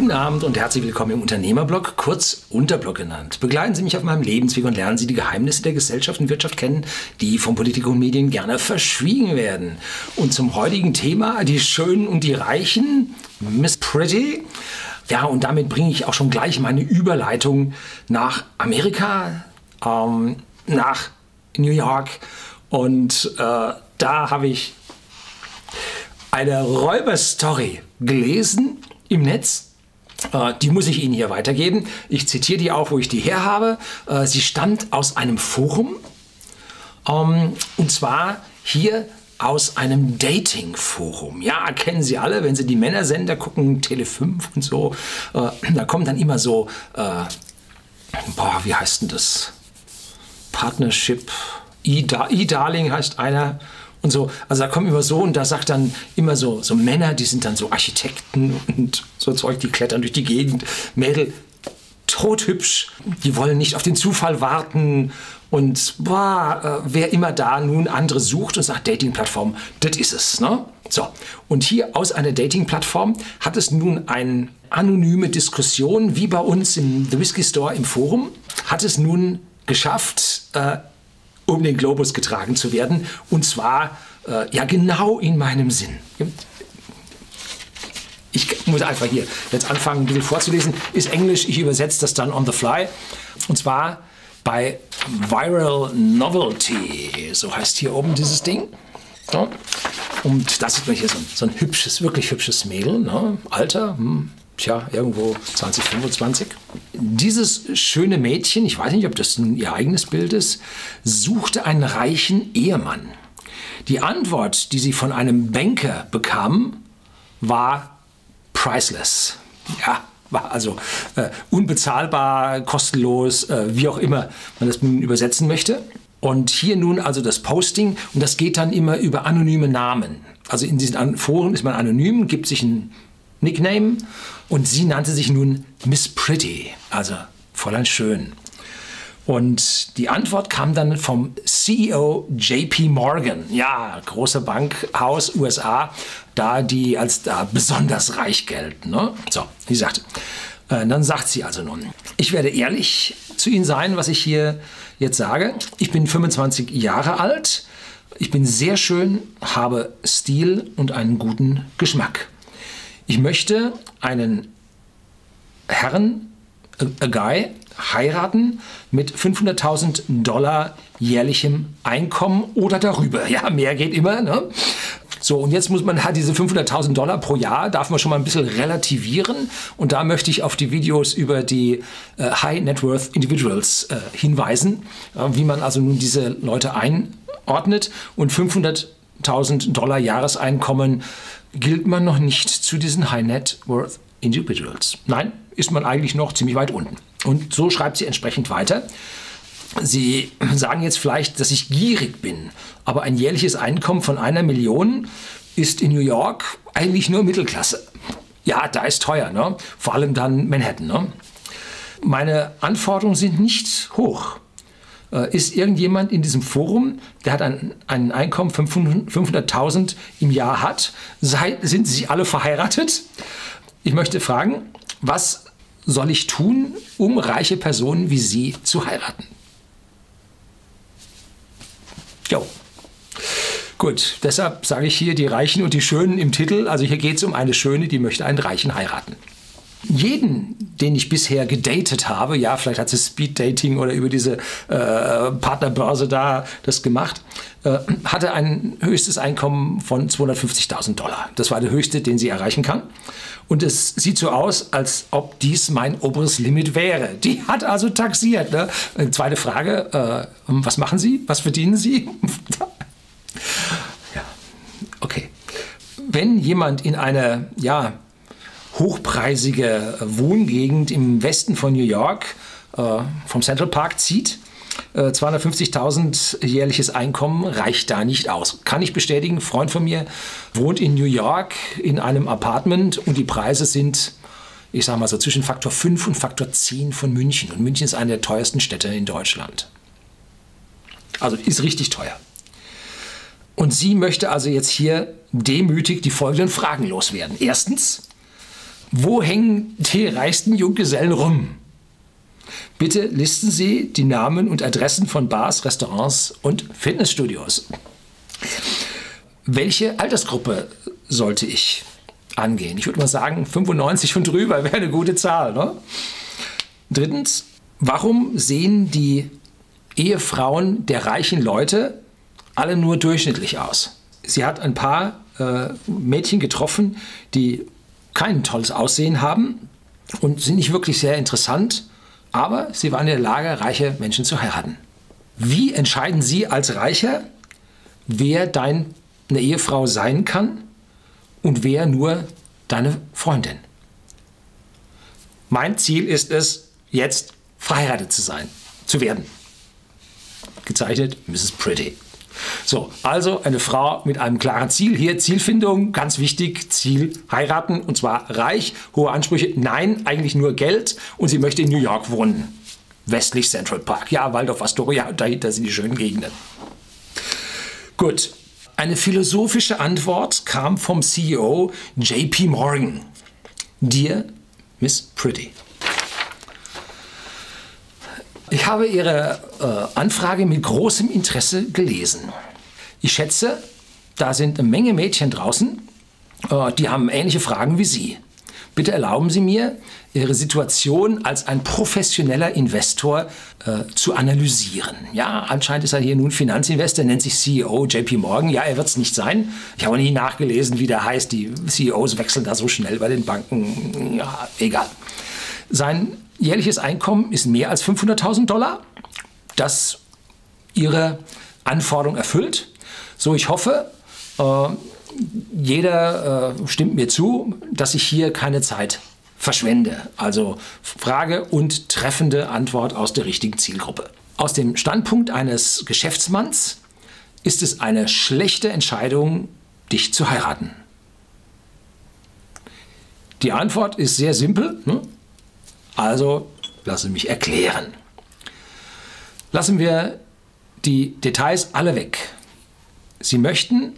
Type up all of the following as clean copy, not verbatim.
Guten Abend und herzlich willkommen im Unternehmerblog, kurz Unterblog genannt. Begleiten Sie mich auf meinem Lebensweg und lernen Sie die Geheimnisse der Gesellschaft und Wirtschaft kennen, die von Politik und Medien gerne verschwiegen werden. Und zum heutigen Thema, die Schönen und die Reichen, Miss Pretty. Ja, und damit bringe ich auch schon gleich meine Überleitung nach Amerika, nach New York. Und da habe ich eine Räuberstory gelesen im Netz. Die muss ich Ihnen hier weitergeben. Ich zitiere die auch, wo ich die her habe. Sie stammt aus einem Forum. Und zwar hier aus einem Dating-Forum. Ja, kennen Sie alle, wenn Sie die Männersender gucken, Tele 5 und so. Da kommt dann immer so, wie heißt denn das? Partnership, E-Darling heißt einer. Und so, also da kommen immer so und da sagt dann immer so Männer, die sind dann so Architekten und so Zeug, die klettern durch die Gegend. Mädel, tothübsch, die wollen nicht auf den Zufall warten und wer immer da nun andere sucht und sagt, Dating-Plattform, das ist es. Ne? So, und hier aus einer Dating-Plattform hat es nun eine anonyme Diskussion, wie bei uns im The Whiskey Store im Forum, hat es nun geschafft, um den Globus getragen zu werden. Und zwar ja genau in meinem Sinn. Ich muss einfach hier jetzt anfangen, ein bisschen vorzulesen. Ist Englisch, ich übersetze das dann on the fly. Und zwar bei Viral Novelty. So heißt hier oben dieses Ding. Ja. Und da sieht man hier so ein hübsches, wirklich hübsches Mädel. Ne? Alter, irgendwo 20, 25. Dieses schöne Mädchen, ich weiß nicht, ob das ihr eigenes Bild ist, suchte einen reichen Ehemann. Die Antwort, die sie von einem Banker bekam, war priceless. Ja, war also unbezahlbar, kostenlos, wie auch immer man das nun übersetzen möchte. Und hier nun also das Posting, und das geht dann immer über anonyme Namen. Also in diesen Foren ist man anonym, gibt sich ein Nickname und sie nannte sich nun Miss Pretty, also Fräulein Schön. Und die Antwort kam dann vom CEO JP Morgan, ja, große Bankhaus USA, die als besonders reich gelten. Ne? So, die sagte, dann sagt sie also nun, ich werde ehrlich zu Ihnen sein, was ich hier jetzt sage. Ich bin 25 Jahre alt, ich bin sehr schön, habe Stil und einen guten Geschmack. Ich möchte einen Herrn, a guy, heiraten mit $500.000 jährlichem Einkommen oder darüber. Ja, mehr geht immer. Ne? So, und jetzt muss man halt diese $500.000 pro Jahr, darf man schon mal ein bisschen relativieren. Und da möchte ich auf die Videos über die High Net Worth Individuals hinweisen, wie man also nun diese Leute einordnet. Und $500.000 Jahreseinkommen gilt man noch nicht zu diesen High Net Worth Individuals. Nein, ist man eigentlich noch ziemlich weit unten. Und so schreibt sie entsprechend weiter. Sie sagen jetzt vielleicht, dass ich gierig bin, aber ein jährliches Einkommen von 1 Million ist in New York eigentlich nur Mittelklasse. Ja, da ist teuer, ne? Vor allem dann Manhattan. Ne? Meine Anforderungen sind nicht hoch. Ist irgendjemand in diesem Forum, der hat ein Einkommen von 500.000 im Jahr hat, sind sie alle verheiratet? Ich möchte fragen, was soll ich tun, um reiche Personen wie Sie zu heiraten? Jo. Gut, deshalb sage ich hier die Reichen und die Schönen im Titel. Also hier geht es um eine Schöne, die möchte einen Reichen heiraten. Jeden, den ich bisher gedatet habe, ja, vielleicht hat sie Speed-Dating oder über diese Partnerbörse da das gemacht, hatte ein höchstes Einkommen von $250.000. Das war der höchste, den sie erreichen kann. Und es sieht so aus, als ob dies mein oberes Limit wäre. Die hat also taxiert. Ne? Zweite Frage, was machen Sie? Was verdienen Sie? Ja, okay. Wenn jemand in eine, hochpreisige Wohngegend im Westen von New York vom Central Park zieht, 250.000 jährliches Einkommen reicht da nicht aus. Kann ich bestätigen, ein Freund von mir wohnt in New York in einem Apartment und die Preise sind, ich sage mal so, zwischen Faktor 5 und Faktor 10 von München. Und München ist eine der teuersten Städte in Deutschland. Also ist richtig teuer. Und sie möchte also jetzt hier demütig die folgenden Fragen loswerden. Erstens, Wo hängen die reichsten Junggesellen rum? Bitte listen Sie die Namen und Adressen von Bars, Restaurants und Fitnessstudios. Welche Altersgruppe sollte ich angehen? Ich würde mal sagen, 95 und drüber wäre eine gute Zahl. Ne? Drittens, warum sehen die Ehefrauen der reichen Leute alle nur durchschnittlich aus? Sie hat ein paar Mädchen getroffen, die kein tolles Aussehen haben und sind nicht wirklich sehr interessant, aber sie waren in der Lage, reiche Menschen zu heiraten. Wie entscheiden Sie als Reicher, wer deine Ehefrau sein kann und wer nur deine Freundin? Mein Ziel ist es, jetzt verheiratet zu werden. Gezeichnet Mrs. Pretty. So, also eine Frau mit einem klaren Ziel. Hier Zielfindung, ganz wichtig, Ziel heiraten und zwar reich, hohe Ansprüche. Nein, eigentlich nur Geld und sie möchte in New York wohnen. Westlich Central Park. Ja, Waldorf Astoria, dahinter sind die schönen Gegenden. Gut, eine philosophische Antwort kam vom CEO JP Morgan. Dear Miss Pretty. Ich habe Ihre Anfrage mit großem Interesse gelesen. Ich schätze, da sind eine Menge Mädchen draußen, die haben ähnliche Fragen wie Sie. Bitte erlauben Sie mir, Ihre Situation als ein professioneller Investor zu analysieren. Ja, anscheinend ist er hier nun Finanzinvestor, nennt sich CEO JP Morgan. Ja, er wird es nicht sein. Ich habe nie nachgelesen, wie der heißt. Die CEOs wechseln da so schnell bei den Banken. Ja, egal. Sein jährliches Einkommen ist mehr als $500.000, das Ihre Anforderung erfüllt. So, ich hoffe, jeder stimmt mir zu, dass ich hier keine Zeit verschwende. Also Frage und treffende Antwort aus der richtigen Zielgruppe. Aus dem Standpunkt eines Geschäftsmanns ist es eine schlechte Entscheidung, dich zu heiraten. Die Antwort ist sehr simpel, ne? Also lassen Sie mich erklären. Lassen wir die Details alle weg. Sie möchten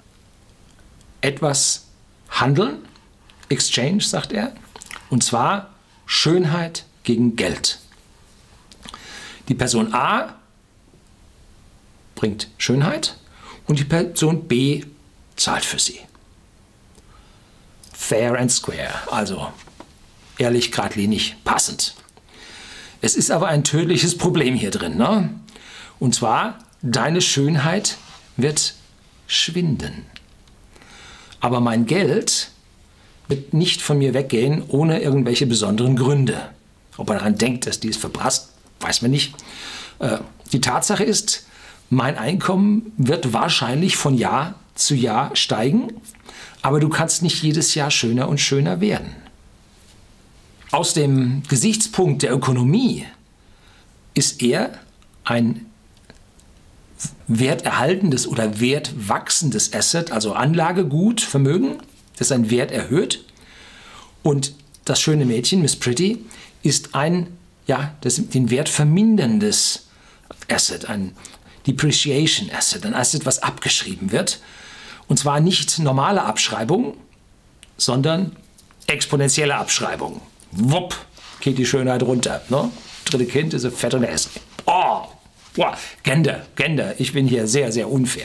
etwas handeln, Exchange, sagt er, und zwar Schönheit gegen Geld. Die Person A bringt Schönheit und die Person B zahlt für sie. Fair and square, also ehrlich, geradlinig, passend. Es ist aber ein tödliches Problem hier drin, ne? Und zwar, deine Schönheit wird schwinden. Aber mein Geld wird nicht von mir weggehen, ohne irgendwelche besonderen Gründe. Ob er daran denkt, dass die es verprasst, weiß man nicht. Die Tatsache ist, mein Einkommen wird wahrscheinlich von Jahr zu Jahr steigen, aber du kannst nicht jedes Jahr schöner und schöner werden. Aus dem Gesichtspunkt der Ökonomie ist er ein werterhaltendes oder wertwachsendes Asset, also Anlagegut, Vermögen, das seinen Wert erhöht. Und das schöne Mädchen, Miss Pretty, ist ein, ja, den Wert verminderndes Asset, ein Depreciation Asset, ein Asset, was abgeschrieben wird. Und zwar nicht normale Abschreibung, sondern exponentielle Abschreibung. Wupp, geht die Schönheit runter. Ne? Dritte Kind ist ein fett und hässlich. Oh, boah, Gender, ich bin hier sehr, sehr unfair.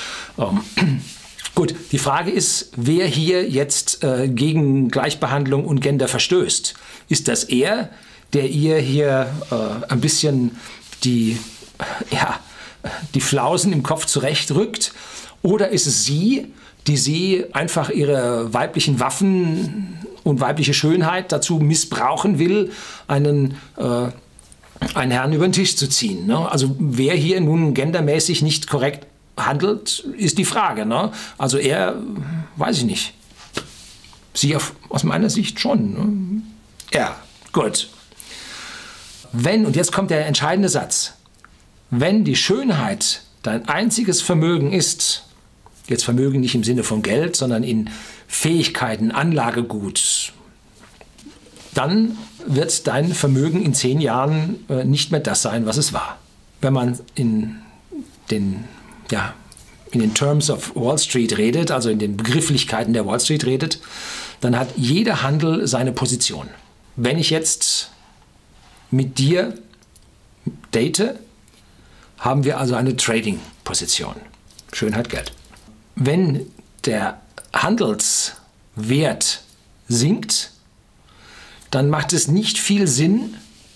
Gut, die Frage ist, wer hier jetzt gegen Gleichbehandlung und Gender verstößt. Ist das er, der ihr hier ein bisschen die Flausen im Kopf zurechtrückt? Oder ist es sie, die sie einfach ihre weiblichen Waffen und weibliche Schönheit dazu missbrauchen will, einen Herrn über den Tisch zu ziehen? Ne? Also wer hier nun gendermäßig nicht korrekt handelt, ist die Frage. Ne? Also er, weiß ich nicht. Sie aus meiner Sicht schon. Ne? Ja, gut. Wenn, und jetzt kommt der entscheidende Satz, wenn die Schönheit dein einziges Vermögen ist, jetzt Vermögen nicht im Sinne von Geld, sondern in Fähigkeiten, Anlagegut, dann wird dein Vermögen in 10 Jahren nicht mehr das sein, was es war. Wenn man in den in den Terms of Wall Street redet, also in den Begrifflichkeiten der Wall Street redet, dann hat jeder Handel seine Position. Wenn ich jetzt mit dir date, haben wir also eine Trading-Position. Schönheit, Geld. Wenn der Handelswert sinkt, dann macht es nicht viel Sinn,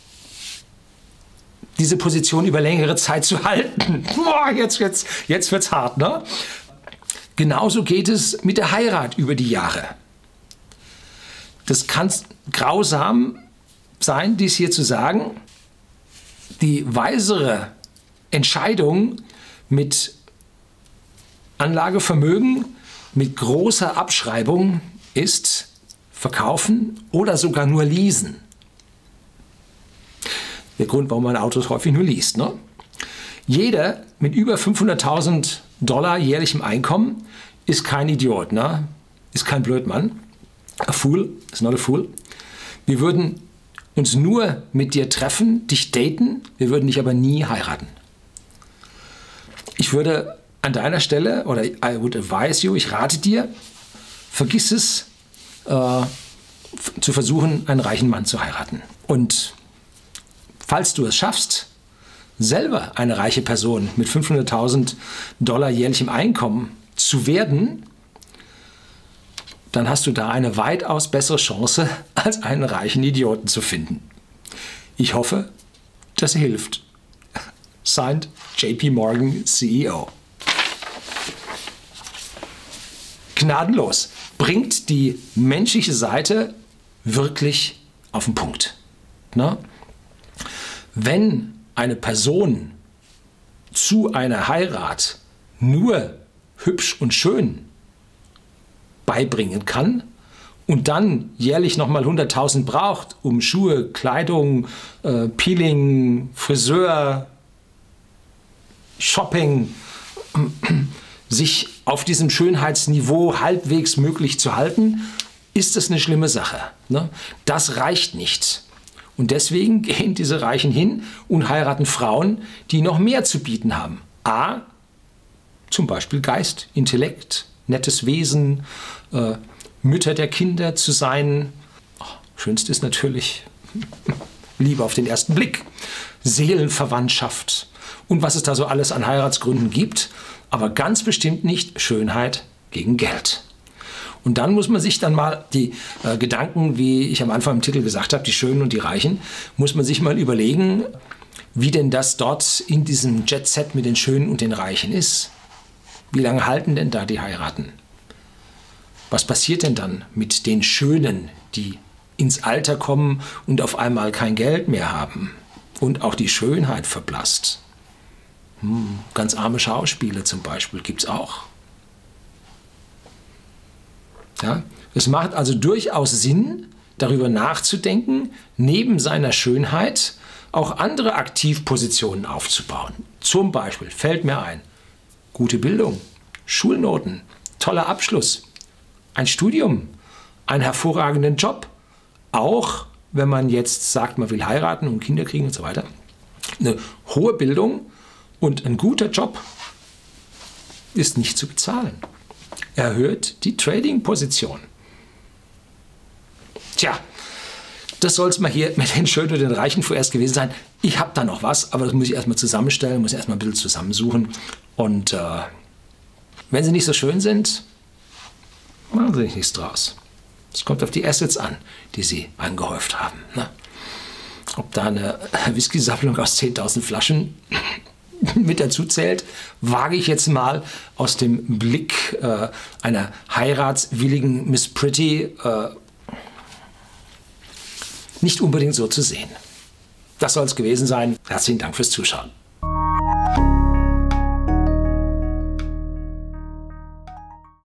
diese Position über längere Zeit zu halten. Boah, jetzt wird's hart, ne? Genauso geht es mit der Heirat über die Jahre. Das kann grausam sein, dies hier zu sagen. Die weisere Entscheidung mit Anlagevermögen, mit großer Abschreibung ist verkaufen oder sogar nur leasen. Der Grund, warum man Autos häufig nur least. Ne? Jeder mit über 500.000 $ jährlichem Einkommen ist kein Idiot, ne? Ist kein Blödmann. A fool is not a fool. Wir würden uns nur mit dir treffen, dich daten, wir würden dich aber nie heiraten. Ich würde an deiner Stelle, oder I would advise you, ich rate dir, vergiss es, zu versuchen, einen reichen Mann zu heiraten. Und falls du es schaffst, selber eine reiche Person mit 500.000 $ jährlichem Einkommen zu werden, dann hast du da eine weitaus bessere Chance, als einen reichen Idioten zu finden. Ich hoffe, das hilft. Signed, JP Morgan CEO. Gnadenlos. Bringt die menschliche Seite wirklich auf den Punkt. Ne? Wenn eine Person zu einer Heirat nur hübsch und schön beibringen kann und dann jährlich nochmal 100.000 braucht, um Schuhe, Kleidung, Peeling, Friseur, Shopping, sich auf diesem Schönheitsniveau halbwegs möglich zu halten, ist das eine schlimme Sache. Ne? Das reicht nicht. Und deswegen gehen diese Reichen hin und heiraten Frauen, die noch mehr zu bieten haben. A, zum Beispiel Geist, Intellekt, nettes Wesen, Mütter der Kinder zu sein. Oh, schönste ist natürlich Liebe auf den ersten Blick, Seelenverwandtschaft und was es da so alles an Heiratsgründen gibt, aber ganz bestimmt nicht Schönheit gegen Geld. Und dann muss man sich dann mal die Gedanken, wie ich am Anfang im Titel gesagt habe, die Schönen und die Reichen, muss man sich mal überlegen, wie denn das dort in diesem Jet-Set mit den Schönen und den Reichen ist. Wie lange halten denn da die Heiraten? Was passiert denn dann mit den Schönen, die ins Alter kommen und auf einmal kein Geld mehr haben? Und auch die Schönheit verblasst. Ganz arme Schauspieler zum Beispiel gibt es auch. Ja? Es macht also durchaus Sinn, darüber nachzudenken, neben seiner Schönheit auch andere Aktivpositionen aufzubauen. Zum Beispiel fällt mir ein, gute Bildung, Schulnoten, toller Abschluss, ein Studium, einen hervorragenden Job, auch wenn man jetzt sagt, man will heiraten und Kinder kriegen und so weiter. Eine hohe Bildung und ein guter Job ist nicht zu bezahlen. Erhöht die Trading-Position. Tja, das soll es mal hier mit den Schönen und den Reichen vorerst gewesen sein. Ich habe da noch was, aber das muss ich erstmal zusammenstellen, muss erstmal ein bisschen zusammensuchen. Und wenn sie nicht so schön sind, machen sie nichts draus. Es kommt auf die Assets an, die sie angehäuft haben. Ne? Ob da eine Whisky-Sammlung aus 10.000 Flaschen mit dazu zählt, wage ich jetzt mal aus dem Blick einer heiratswilligen Miss Pretty nicht unbedingt so zu sehen. Das soll es gewesen sein. Herzlichen Dank fürs Zuschauen.